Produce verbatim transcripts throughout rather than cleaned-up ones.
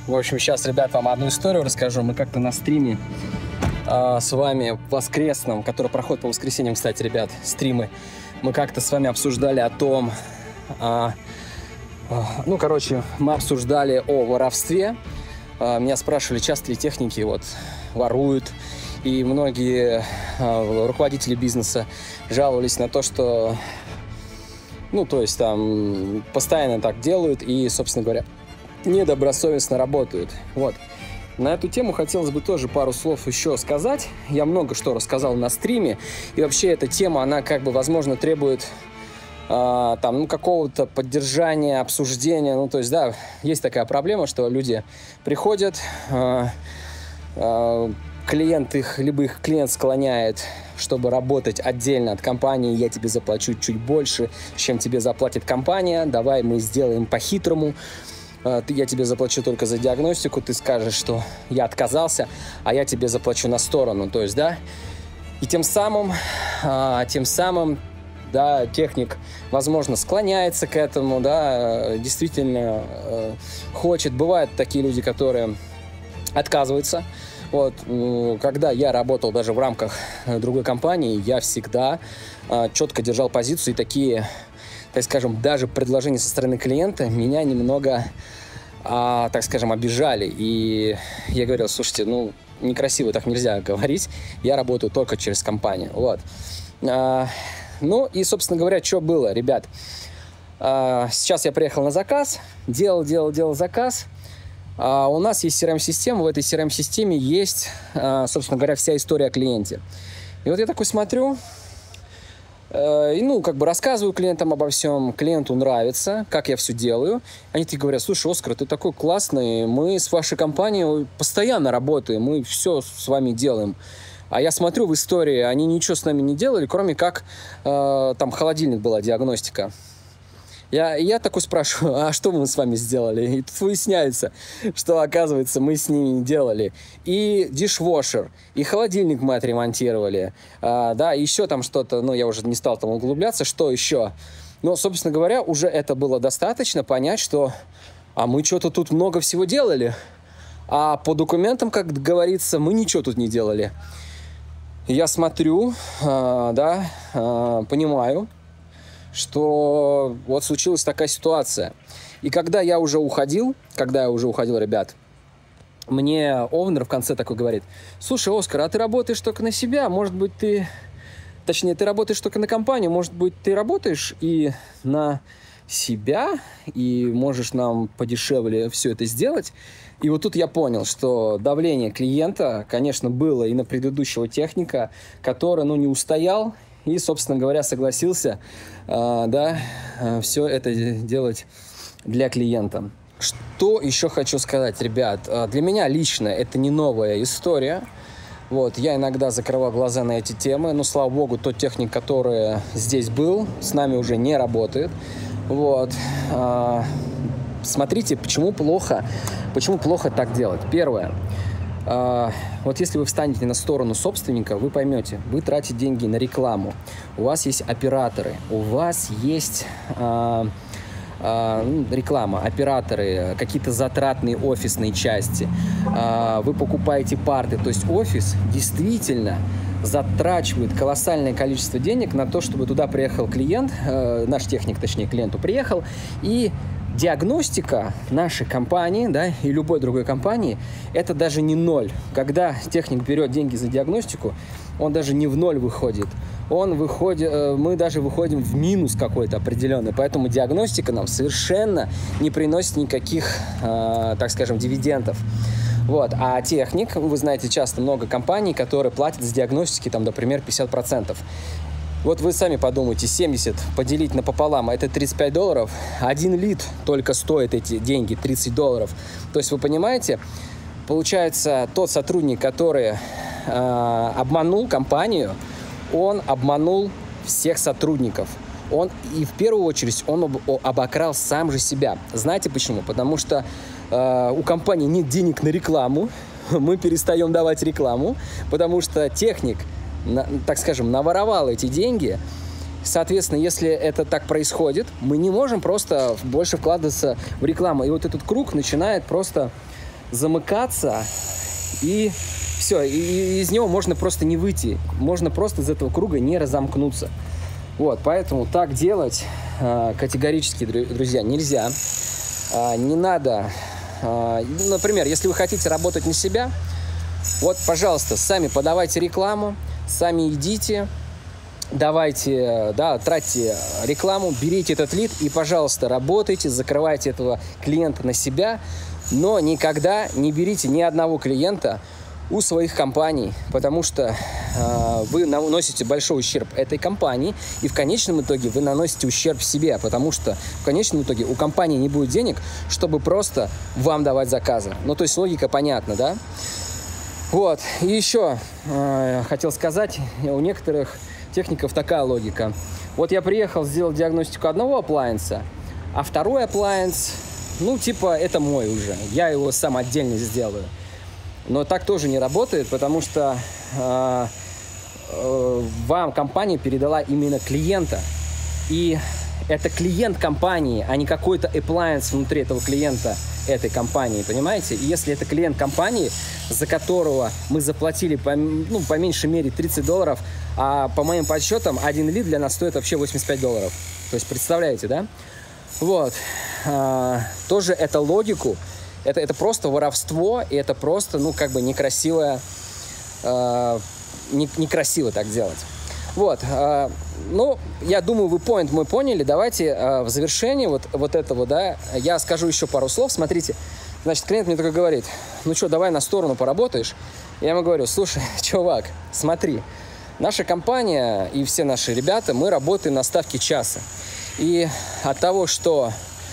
В общем, сейчас, ребят, вам одну историю расскажу. Мы как-то на стриме э, с вами воскресном, который проходит по воскресеньям, кстати, ребят, стримы, мы как-то с вами обсуждали о том, э, э, ну, короче, мы обсуждали о воровстве. Э, меня спрашивали, часто ли техники вот воруют. И многие э, руководители бизнеса жаловались на то, что, ну, то есть там постоянно так делают и, собственно говоря, недобросовестно работают. Вот. На эту тему хотелось бы тоже пару слов еще сказать. Я много что рассказал на стриме. И вообще эта тема, она как бы, возможно, требует э, там, ну, какого-то поддержания, обсуждения. Ну, то есть, да, есть такая проблема, что люди приходят, э, э, клиент их, либо их клиент склоняет, чтобы работать отдельно от компании. Я тебе заплачу чуть больше, чем тебе заплатит компания. Давай мы сделаем по-хитрому. Я тебе заплачу только за диагностику, ты скажешь, что я отказался, а я тебе заплачу на сторону, то есть, да, и тем самым, тем самым, да, техник, возможно, склоняется к этому, да, действительно хочет. Бывают такие люди, которые отказываются. Вот, когда я работал даже в рамках другой компании, я всегда четко держал позицию, и такие, так скажем, даже предложения со стороны клиента меня немного, а, так скажем, обижали. И я говорил, слушайте, ну, некрасиво, так нельзя говорить, я работаю только через компанию. Вот. А, ну, и, собственно говоря, что было, ребят? А, сейчас я приехал на заказ, делал, делал, делал заказ. А, у нас есть си эр эм-система, в этой си эр эм-системе есть, а, собственно говоря, вся история о клиенте. И вот я такой смотрю, и, ну, как бы рассказываю клиентам обо всем, клиенту нравится, как я все делаю. Они такие говорят, слушай, Оскар, ты такой классный, мы с вашей компанией постоянно работаем, мы все с вами делаем. А я смотрю в истории, они ничего с нами не делали, кроме как э, там холодильник была диагностика. Я, я такой спрашиваю, а что мы с вами сделали? И тут выясняется, что, оказывается, мы с ними делали и дишвошер, и холодильник мы отремонтировали, а, да, еще там что-то, ну, я уже не стал там углубляться, что еще. Но, собственно говоря, уже это было достаточно понять, что, а мы что-то тут много всего делали, а по документам, как говорится, мы ничего тут не делали. Я смотрю, а, да, а, понимаю, что вот случилась такая ситуация. И когда я уже уходил, когда я уже уходил, ребят, мне овнер в конце такой говорит, слушай, Оскар, а ты работаешь только на себя, может быть, ты... Точнее, ты работаешь только на компанию, может быть, ты работаешь и на себя, и можешь нам подешевле все это сделать. И вот тут я понял, что давление клиента, конечно, было и на предыдущего техника, который, ну, не устоял, и, собственно говоря, согласился, э, да, э, все это делать для клиента. Что еще хочу сказать, ребят? Э, для меня лично это не новая история. Вот, я иногда закрывал глаза на эти темы, но, слава богу, тот техник, который здесь был, с нами уже не работает. Вот. Э, смотрите, почему плохо, почему плохо так делать. Первое. Uh, вот если вы встанете на сторону собственника, вы поймете, вы тратите деньги на рекламу, у вас есть операторы, у вас есть uh, uh, реклама, операторы, какие-то затратные офисные части, uh, вы покупаете парты, то есть офис действительно затрачивает колоссальное количество денег на то, чтобы туда приехал клиент, uh, наш техник, точнее, клиенту приехал, и диагностика нашей компании, да, и любой другой компании, это даже не ноль. Когда техник берет деньги за диагностику, он даже не в ноль выходит. Он выходит, мы даже выходим в минус какой-то определенный. Поэтому диагностика нам совершенно не приносит никаких, э, так скажем, дивидендов. Вот. А техник, вы знаете, часто много компаний, которые платят за диагностики, там, например, пятьдесят процентов. Вот вы сами подумайте, семьдесят поделить напополам, это тридцать пять долларов. Один лид только стоит эти деньги, тридцать долларов. То есть вы понимаете, получается, тот сотрудник, который э, обманул компанию, он обманул всех сотрудников. Он, и в первую очередь, он об, обокрал сам же себя. Знаете почему? Потому что э, у компании нет денег на рекламу, мы перестаем давать рекламу, потому что техник, на, так скажем, наворовал эти деньги. Соответственно, если это так происходит, мы не можем просто больше вкладываться в рекламу. И вот этот круг начинает просто замыкаться, и все, и из него можно просто не выйти, можно просто из этого круга не разомкнуться. Вот, поэтому так делать категорически, друзья, нельзя. Не надо, например, если вы хотите работать на себя, вот, пожалуйста, сами подавайте рекламу, сами идите, давайте, да, тратьте рекламу, берите этот лид и, пожалуйста, работайте, закрывайте этого клиента на себя, но никогда не берите ни одного клиента у своих компаний, потому что э, вы наносите большой ущерб этой компании, и в конечном итоге вы наносите ущерб себе, потому что в конечном итоге у компании не будет денег, чтобы просто вам давать заказы. Ну, то есть логика понятна, да? Вот, и еще э, хотел сказать, у некоторых техников такая логика. Вот я приехал сделать диагностику одного апплайенса, а второй апплайенс, ну, типа, это мой уже, я его сам отдельно сделаю. Но так тоже не работает, потому что э, э, вам компания передала именно клиента. И это клиент компании, а не какой-то appliance внутри этого клиента этой компании, понимаете? И если это клиент компании, за которого мы заплатили по, ну, по меньшей мере тридцать долларов, а по моим подсчетам один лид для нас стоит вообще восемьдесят пять долларов. То есть представляете, да? Вот. Э, тоже это логику. Это, это просто воровство, и это просто, ну, как бы некрасиво, э, не, некрасиво так делать. Вот, э, ну, я думаю, вы point мы поняли. Давайте э, в завершении вот, вот этого, да, я скажу еще пару слов. Смотрите, значит, клиент мне такой говорит, ну что, давай на сторону поработаешь? Я ему говорю, слушай, чувак, смотри, наша компания и все наши ребята, мы работаем на ставке часа. И от того, что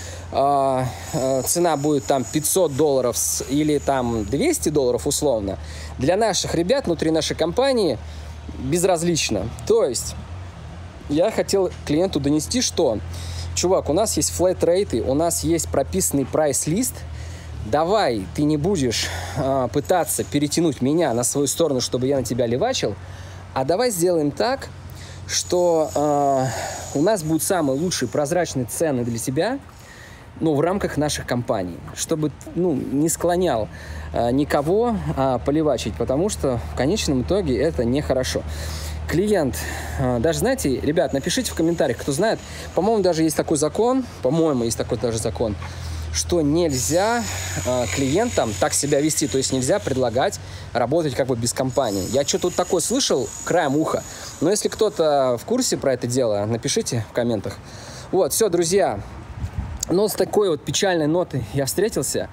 цена будет там пятьсот долларов или там двести долларов условно, для наших ребят внутри нашей компании безразлично. То есть я хотел клиенту донести, что, чувак, у нас есть флэт-рейты, у нас есть прописанный прайс-лист, давай ты не будешь а, пытаться перетянуть меня на свою сторону, чтобы я на тебя левачил, а давай сделаем так, что а, у нас будут самые лучшие прозрачные цены для тебя, ну, в рамках наших компаний, чтобы, ну, не склонял а, никого а, поливачить, потому что в конечном итоге это нехорошо. Клиент, а, даже, знаете, ребят, напишите в комментариях, кто знает, по-моему, даже есть такой закон, по-моему, есть такой даже закон, что нельзя а, клиентам так себя вести, то есть нельзя предлагать работать как бы без компании. Я что-то вот такое слышал краем уха, но если кто-то в курсе про это дело, напишите в комментах. Вот, все, друзья. Но с такой вот печальной нотой я встретился,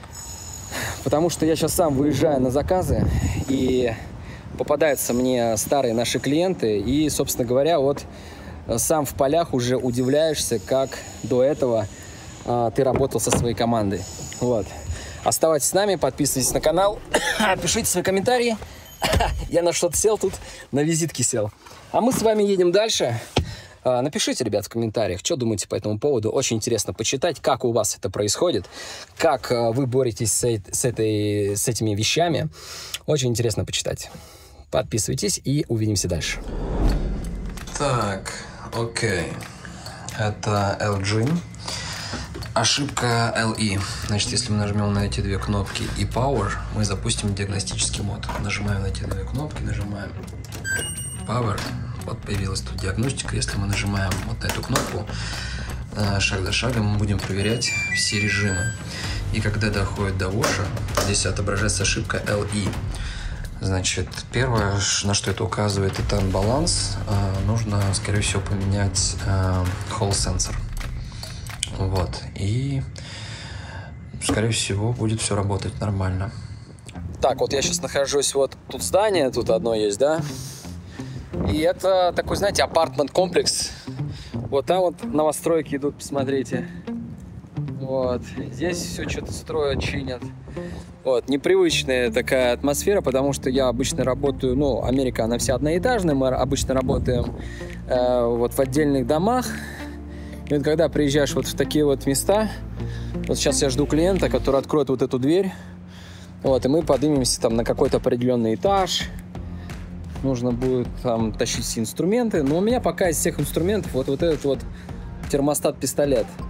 потому что я сейчас сам выезжаю на заказы, и попадаются мне старые наши клиенты, и, собственно говоря, вот сам в полях уже удивляешься, как до этого а, ты работал со своей командой. Вот. Оставайтесь с нами, подписывайтесь на канал, пишите свои комментарии. Я на что-то сел тут, на визитке сел. А мы с вами едем дальше. Напишите, ребят, в комментариях, что думаете по этому поводу. Очень интересно почитать, как у вас это происходит, как вы боретесь с, с, этой, с этими вещами. Очень интересно почитать. Подписывайтесь и увидимся дальше. Так, окей. Это эл джи. Ошибка эл и. Значит, если мы нажмем на эти две кнопки и Power, мы запустим диагностический мод. Нажимаем на эти две кнопки, нажимаем Power. Вот появилась тут диагностика. Если мы нажимаем вот на эту кнопку, шаг за шагом мы будем проверять все режимы. И когда доходит до воша, здесь отображается ошибка эл и. Значит, первое, на что это указывает, это баланс. Нужно, скорее всего, поменять Hall Sensor. Вот. И, скорее всего, будет все работать нормально. Так, вот я сейчас нахожусь, вот тут здание, тут одно есть, да? И это такой, знаете, апартмент-комплекс. Вот там вот новостройки идут, посмотрите. Вот. Здесь все что-то строят, чинят. Вот. Непривычная такая атмосфера, потому что я обычно работаю, ну, Америка, она вся одноэтажная, мы обычно работаем э, вот в отдельных домах. И вот когда приезжаешь вот в такие вот места, вот сейчас я жду клиента, который откроет вот эту дверь, вот, и мы поднимемся там на какой-то определенный этаж. Нужно будет там тащить все инструменты. Но у меня пока из всех инструментов вот, вот этот вот термостат-пистолет.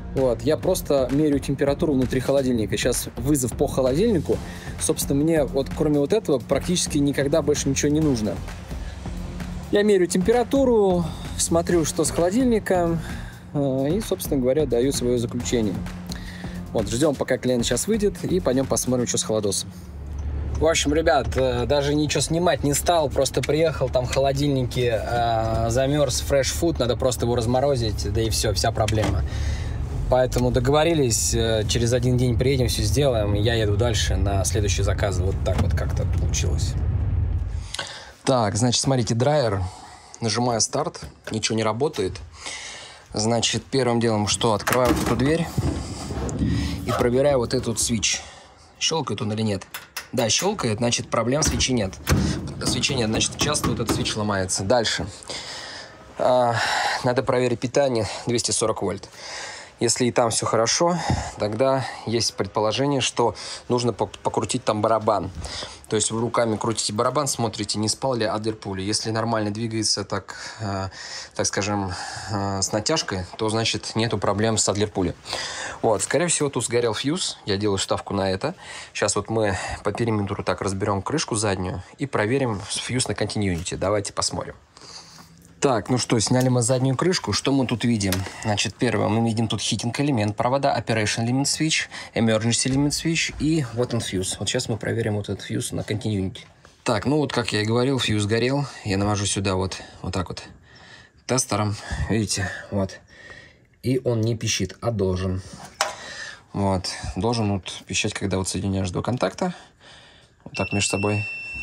Вот, я просто меряю температуру внутри холодильника. Сейчас вызов по холодильнику. Собственно, мне вот кроме вот этого практически никогда больше ничего не нужно. Я меряю температуру, смотрю, что с холодильником, и, собственно говоря, даю свое заключение. Вот, ждем, пока клиент сейчас выйдет, и пойдем посмотрим, что с холодосом. В общем, ребят, даже ничего снимать не стал, просто приехал, там в холодильнике э, замерз фреш фуд, надо просто его разморозить, да и все, вся проблема. Поэтому договорились, через один день приедем, все сделаем, и я еду дальше на следующий заказ. Вот так вот как-то получилось. Так, значит, смотрите, драйер. Нажимаю старт, ничего не работает. Значит, первым делом что? Открываю вот эту дверь и проверяю вот этот свич. Щелкает он или нет? Да, щелкает, значит, проблем в свече нет. Свечи нет, значит, часто вот этот свич ломается. Дальше. А, надо проверить питание двести сорок вольт. Если и там все хорошо, тогда есть предположение, что нужно покрутить там барабан. То есть вы руками крутите барабан, смотрите, не спал ли адлер-пули. Если нормально двигается, так, э, так скажем, э, с натяжкой, то, значит, нету проблем с адлер-пули. Вот, скорее всего, тут сгорел фьюз. Я делаю ставку на это. Сейчас вот мы по периметру так разберем крышку заднюю и проверим фьюз на континьюити. Давайте посмотрим. Так, ну что, сняли мы заднюю крышку. Что мы тут видим? Значит, первое, мы видим тут хитинг элемент провода, operation limit switch, emergency limit switch и вот он фьюз. Вот сейчас мы проверим вот этот фьюз на continuity. Так, ну вот как я и говорил, фьюз горел. Я навожу сюда вот, вот так вот тестером. Видите, вот. И он не пищит, а должен. Вот, должен вот пищать, когда вот соединяешь два контакта. Вот так между собой.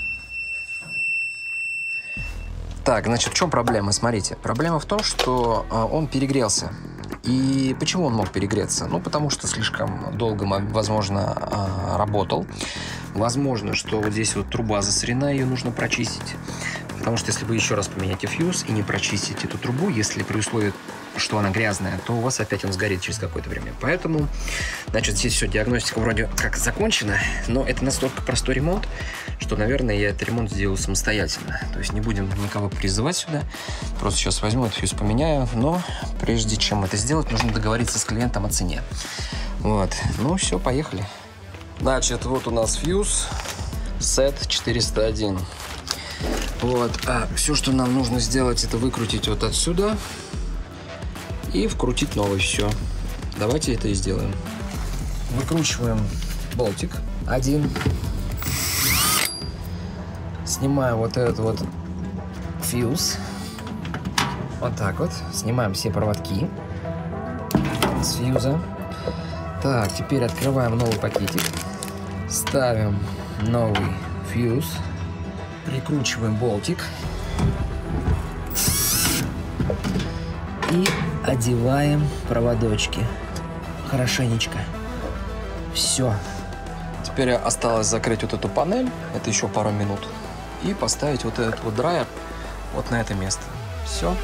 Так, значит, в чем проблема? Смотрите, проблема в том, что э, он перегрелся. И почему он мог перегреться? Ну, потому что слишком долго, возможно, э, работал. Возможно, что вот здесь вот труба засорена, ее нужно прочистить. Потому что если вы еще раз поменяете фьюз и не прочистите эту трубу, если при условии, что она грязная, то у вас опять он сгорит через какое-то время. Поэтому, значит, здесь все, диагностика вроде как закончена, но это настолько простой ремонт, что, наверное, я этот ремонт сделаю самостоятельно. То есть не будем никого призывать сюда. Просто сейчас возьму этот фьюз, поменяю. Но прежде чем это сделать, нужно договориться с клиентом о цене. Вот. Ну все, поехали. Значит, вот у нас фьюз сет четыреста один. Вот. А все, что нам нужно сделать, это выкрутить вот отсюда и вкрутить новый. Все. Давайте это и сделаем. Выкручиваем болтик один. Снимаем вот этот вот фьюз. Вот так вот. Снимаем все проводки с фьюза. Так, теперь открываем новый пакетик. Ставим новый фьюз. Прикручиваем болтик. И одеваем проводочки. Хорошенечко. Все. Теперь осталось закрыть вот эту панель. Это еще пару минут. И поставить вот этот вот драйер вот на это место. Все.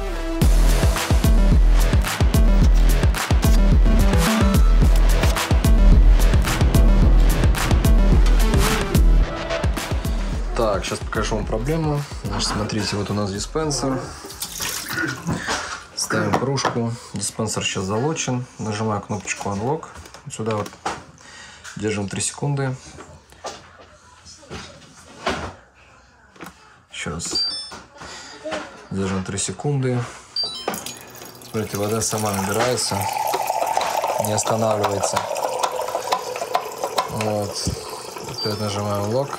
Так, сейчас покажу вам проблему. Значит, смотрите, вот у нас диспенсер. Ставим кружку. Диспенсер сейчас залочен. Нажимаю кнопочку Unlock. Сюда вот держим три секунды. Сейчас. Держим три секунды. Смотрите, вода сама набирается. Не останавливается. Вот. Опять нажимаем Lock.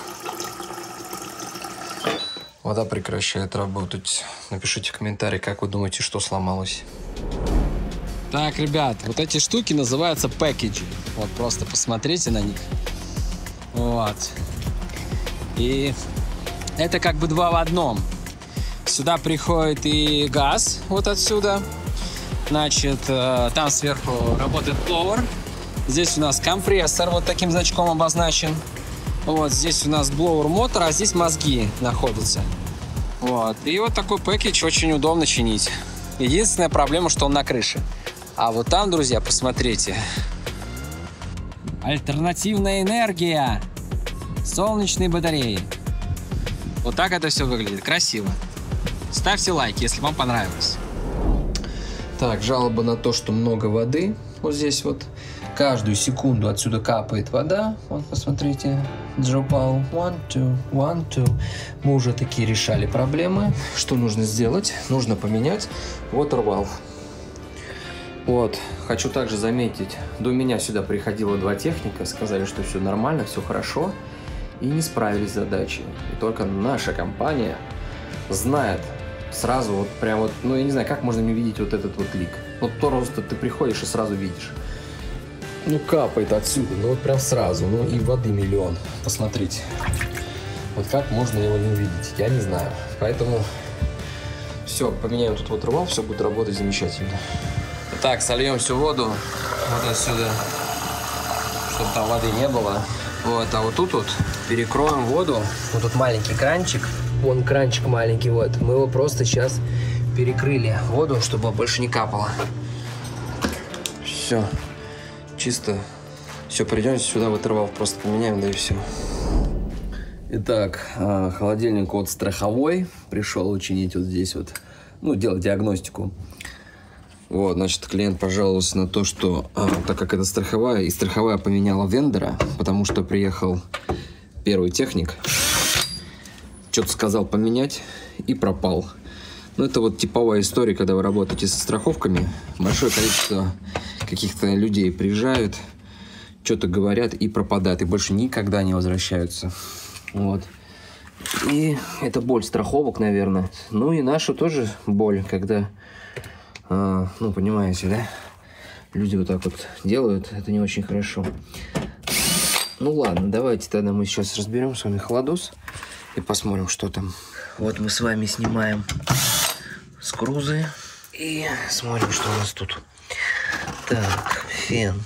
Вода прекращает работать. Напишите в комментарии, как вы думаете, что сломалось. Так, ребят, вот эти штуки называются пэкэджи. Вот просто посмотрите на них. Вот. И это как бы два в одном. Сюда приходит и газ вот отсюда. Значит, там сверху работает блоуэр. Здесь у нас компрессор вот таким значком обозначен. Вот здесь у нас блоуэр мотор, а здесь мозги находятся. Вот. И вот такой пэкэдж очень удобно чинить. Единственная проблема, что он на крыше. А вот там, друзья, посмотрите. Альтернативная энергия. Солнечные батареи. Вот так это все выглядит. Красиво. Ставьте лайк, если вам понравилось. Так, жалоба на то, что много воды. Вот здесь вот каждую секунду отсюда капает вода. Вот, посмотрите. Дропал. One, two, one, two. Мы уже такие решали проблемы. Что нужно сделать? Нужно поменять water valve. Вот. Хочу также заметить, до меня сюда приходило два техника, сказали, что все нормально, все хорошо, и не справились с задачей. И только наша компания знает сразу, вот прям вот, ну я не знаю, как можно не видеть вот этот вот лик. Вот просто ты приходишь и сразу видишь. Ну капает отсюда, ну вот прям сразу, ну и воды миллион. Посмотрите. Вот как можно его не увидеть, я не знаю. Поэтому все, поменяем тут вот рвал, все будет работать замечательно. Так, сольем всю воду вот отсюда, чтобы там воды не было. Вот, а вот тут вот перекроем воду. Вот тут маленький кранчик. Вон кранчик маленький, вот. Мы его просто сейчас перекрыли воду, чтобы больше не капало. Все. Чисто. Все, придем сюда, вытырвал, просто поменяем, да и все. Итак, холодильник вот страховой. Пришел учинить вот здесь вот, ну, делать диагностику. Вот, значит, клиент пожаловался на то, что, а, так как это страховая, и страховая поменяла вендора, потому что приехал первый техник, что-то сказал поменять и пропал. Ну, это вот типовая история, когда вы работаете со страховками. Большое количество каких-то людей приезжают, что-то говорят и пропадают, и больше никогда не возвращаются. Вот. И это боль страховок, наверное. Ну, и наша тоже боль, когда... А, ну, понимаете, да? Люди вот так вот делают, это не очень хорошо. Ну, ладно, давайте тогда мы сейчас разберем с вами холодос и посмотрим, что там. Вот мы с вами снимаем скрузы и смотрим, что у нас тут. Так, фен.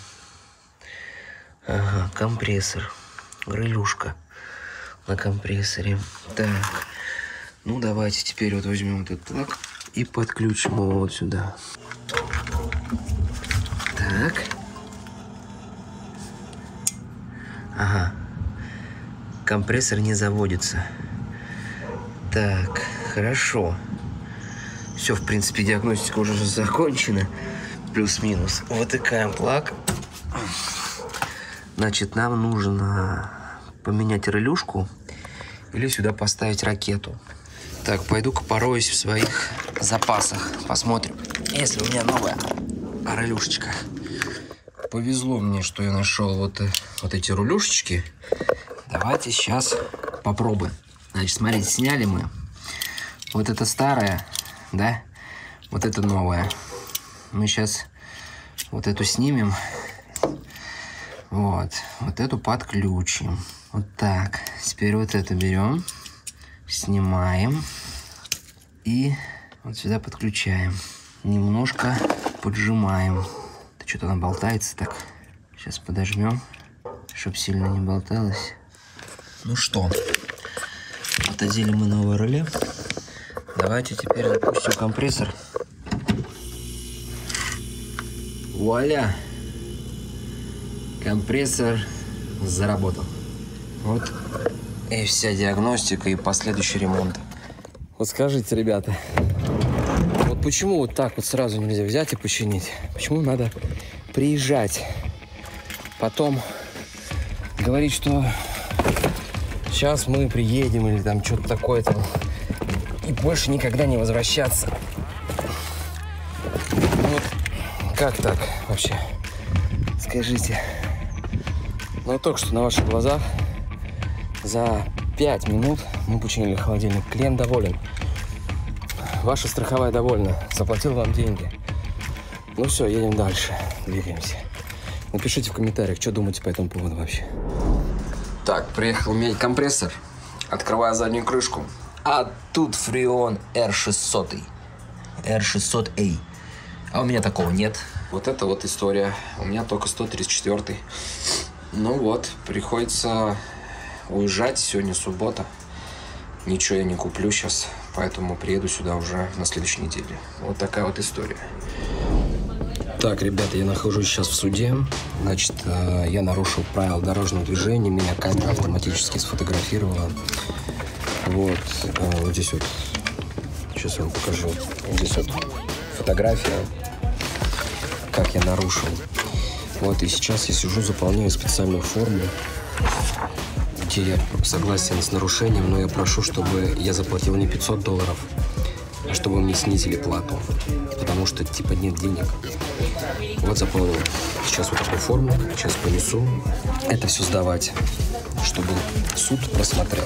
Ага, компрессор. Грылюшка на компрессоре. Так, ну, давайте теперь вот возьмем вот это так. И подключим его вот сюда. Так. Ага. Компрессор не заводится. Так, хорошо. Все, в принципе, диагностика уже закончена. Плюс-минус. Вытыкаем плаг. Значит, нам нужно поменять релюшку или сюда поставить ракету. Так, пойду-ка пороюсь в своих запасах. Посмотрим, если у меня новая рулюшечка. Повезло мне, что я нашел вот, вот эти рулюшечки. Давайте сейчас попробуем. Значит, смотрите, сняли мы. Вот это старая, да? Вот это новая. Мы сейчас вот эту снимем. Вот. Вот эту подключим. Вот так. Теперь вот это берем. Снимаем и вот сюда подключаем. Немножко поджимаем. Да что-то она болтается так. Сейчас подожмем, чтобы сильно не болталось. Ну что, отодели мы новое реле. Давайте теперь запустим компрессор. Вуаля! Компрессор заработал. Вот. И вся диагностика, и последующий ремонт. Вот скажите, ребята, вот почему вот так вот сразу нельзя взять и починить? Почему надо приезжать, потом говорить, что сейчас мы приедем или там что-то такое там, и больше никогда не возвращаться? Вот как так вообще? Скажите. Ну, только что на ваших глазах за пять минут мы починили холодильник. Клиент доволен. Ваша страховая довольна. Заплатил вам деньги. Ну все, едем дальше. Двигаемся. Напишите в комментариях, что думаете по этому поводу вообще. Так, приехал менять компрессор. Открываю заднюю крышку. А тут Freon эр шестьсот. эр шестьсот эй. А у меня такого нет. Вот это вот история. У меня только сто тридцать четвёртый. Ну вот, приходится уезжать. Сегодня суббота. Ничего я не куплю сейчас. Поэтому приеду сюда уже на следующей неделе. Вот такая вот история. Так, ребята, я нахожусь сейчас в суде. Значит, я нарушил правила дорожного движения. Меня камера автоматически сфотографировала. Вот, вот здесь вот. Сейчас я вам покажу. Вот здесь вот фотография, как я нарушил. Вот, и сейчас я сижу, заполняю специальную форму, где я согласен с нарушением, но я прошу, чтобы я заплатил не пятьсот долларов, а чтобы мне снизили плату, потому что, типа, нет денег. Вот заполнил сейчас вот такую форму, сейчас понесу это все сдавать, чтобы суд просмотрел.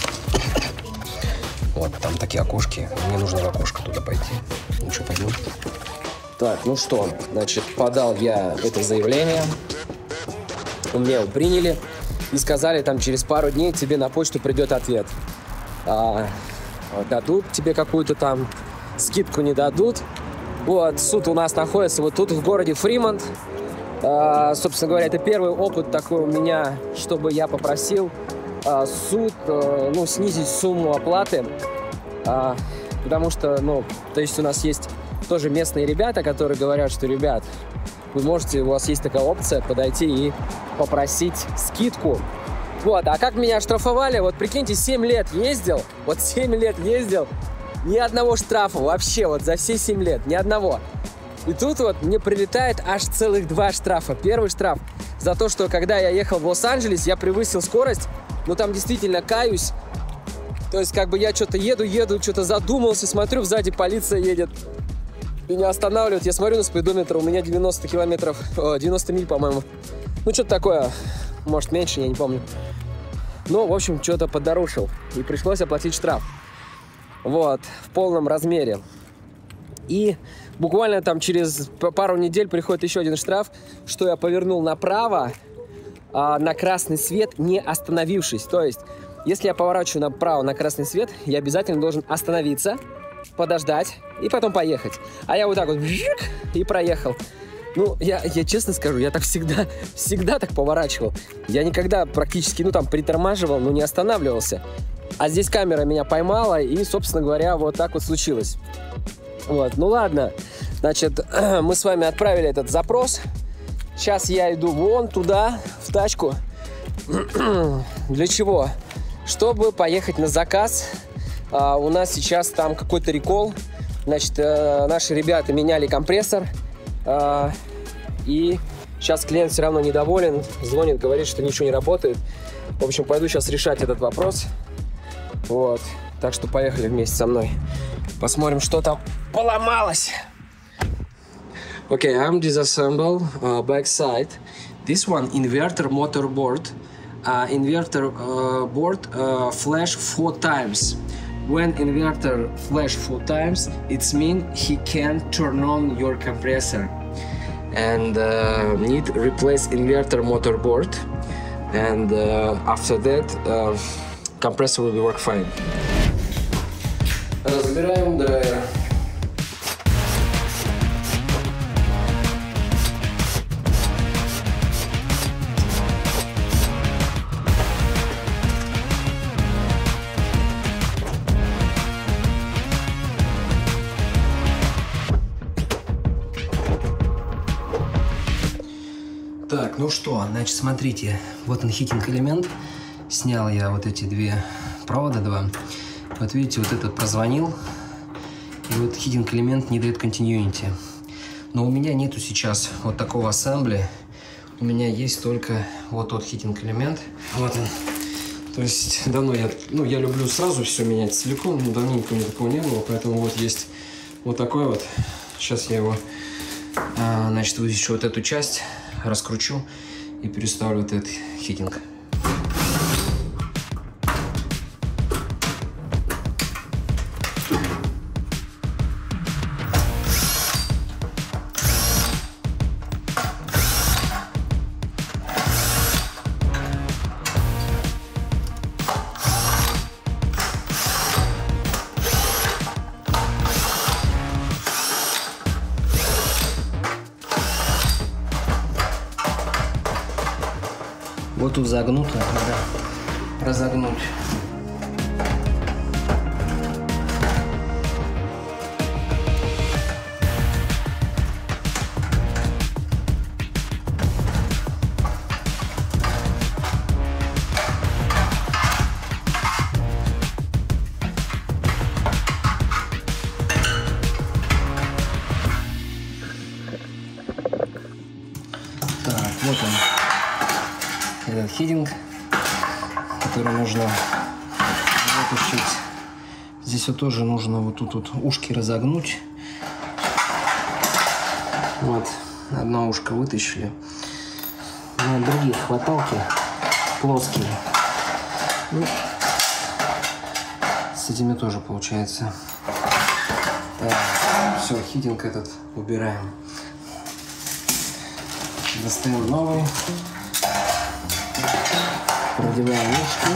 Вот, там такие окошки, мне нужно в окошко туда пойти. Ну что, пойдем? Так, ну что, значит, подал я это заявление, у меня его приняли и сказали, там через пару дней тебе на почту придет ответ. А, дадут тебе какую-то там скидку, не дадут. Вот, суд у нас находится вот тут в городе Фримонт. А, собственно говоря, это первый опыт такой у меня, чтобы я попросил а, суд, а, ну, снизить сумму оплаты, а, потому что, ну, то есть у нас есть тоже местные ребята, которые говорят, что, ребят, вы можете, у вас есть такая опция подойти и попросить скидку. Вот, а как меня оштрафовали, вот прикиньте, семь лет ездил, вот семь лет ездил, ни одного штрафа вообще, вот за все семь лет, ни одного. И тут вот мне прилетает аж целых два штрафа. Первый штраф за то, что когда я ехал в Лос-Анджелес, я превысил скорость, но там действительно каюсь. То есть как бы я что-то еду, еду, что-то задумался, смотрю, сзади полиция едет. Меня останавливают, я смотрю на спидометр, у меня девяносто километров, о, девяносто миль, по-моему. Ну, что-то такое, может, меньше, я не помню. Ну, в общем, что-то поднарушил, и пришлось оплатить штраф. Вот, в полном размере. И буквально там через пару недель приходит еще один штраф, что я повернул направо а, на красный свет, не остановившись. То есть, если я поворачиваю направо на красный свет, я обязательно должен остановиться, подождать и потом поехать. А я вот так вот и проехал. Ну, я, я честно скажу, я так всегда, всегда так поворачивал. Я никогда практически, ну, там, притормаживал, но не останавливался. А здесь камера меня поймала, и, собственно говоря, вот так вот случилось. Вот, ну ладно. Значит, мы с вами отправили этот запрос. Сейчас я иду вон туда, в тачку. Для чего? Чтобы поехать на заказ. А, у нас сейчас там какой-то рекол. Значит, э, наши ребята меняли компрессор. А, и сейчас клиент все равно недоволен. Звонит, говорит, что ничего не работает. В общем, пойду сейчас решать этот вопрос. Вот. Так что поехали вместе со мной. Посмотрим, что там поломалось. Okay, I'm disassemble uh, back side. This one inverter motor board. Uh, inverter uh, board uh, flash four times. When inverter flash four times, it means he can turn on your compressor. And uh, need replace inverter motor board. And uh, after that, uh, compressor will work fine. Разбираем драйвер. Так, ну что, значит, смотрите, вот он хитинг элемент. Снял я вот эти две провода, два. Вот видите, вот этот прозвонил, и вот хитинг элемент не дает continuity. Но у меня нету сейчас вот такого ассембли. У меня есть только вот тот хитинг элемент. Вот он. То есть давно я, ну, я люблю сразу все менять целиком, но давненько у меня такого не было, поэтому вот есть вот такой вот. Сейчас я его, а, значит, вытащу вот эту часть, раскручу и переставлю вот этот хитинг. Вот тут загнуто, надо разогнуть. Так. хидинг, который нужно вытащить. Здесь вот тоже нужно вот тут вот ушки разогнуть. Вот, одно ушко вытащили. Но другие хваталки плоские. Ну, с этими тоже получается. Так, все, хидинг этот убираем. Достаем новый. Продеваем ушки.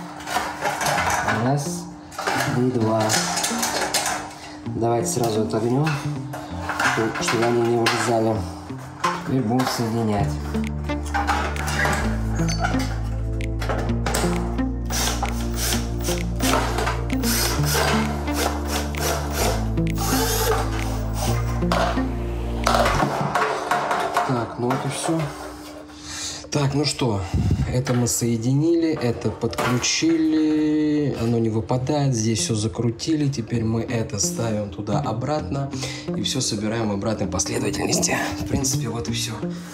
Раз и два. Давайте сразу отогнем, чтобы они не вылезали. Теперь будем соединять. Так, ну вот и все. Так, ну что, это мы соединили, это подключили, оно не выпадает, здесь все закрутили, теперь мы это ставим туда обратно и все собираем в обратной последовательности. В принципе, вот и все.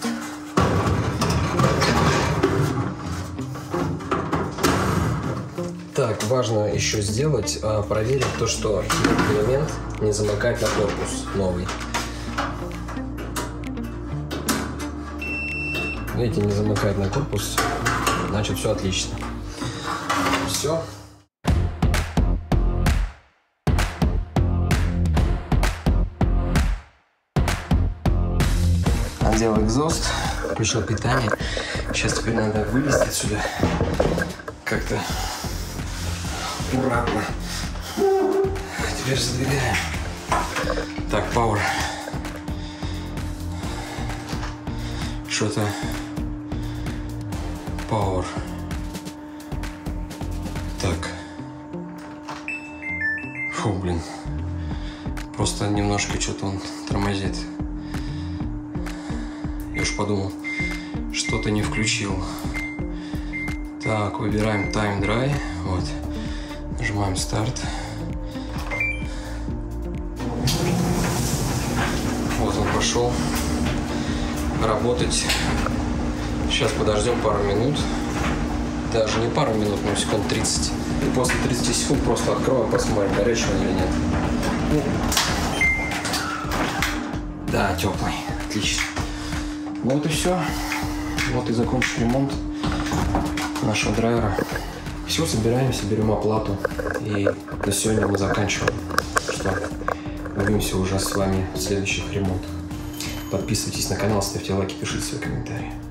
Так, важно еще сделать, проверить то, что элемент не замыкает на корпус новый. Видите, не замыкает на корпус, значит все отлично. Все. Надел экзост, включил питание. Сейчас теперь надо вылезти отсюда как-то аккуратно. Теперь задвигаем. Так, Power. Что-то Power. Так. Фу, блин. Просто немножко что-то он тормозит. Я уж подумал, что-то не включил. Так, выбираем Time Dry. Вот. Нажимаем старт. Вот он пошел работать. Сейчас подождем пару минут. Даже не пару минут, но секунд тридцать. И после тридцати секунд просто откроем, посмотрим, горячий он или нет. Да, теплый. Отлично. Ну вот и все. Вот и закончил ремонт нашего драйвера. Все, собираемся, берем оплату. И на сегодня мы заканчиваем. Что, увидимся уже с вами в следующих ремонтах. Подписывайтесь на канал, ставьте лайки, пишите свои комментарии.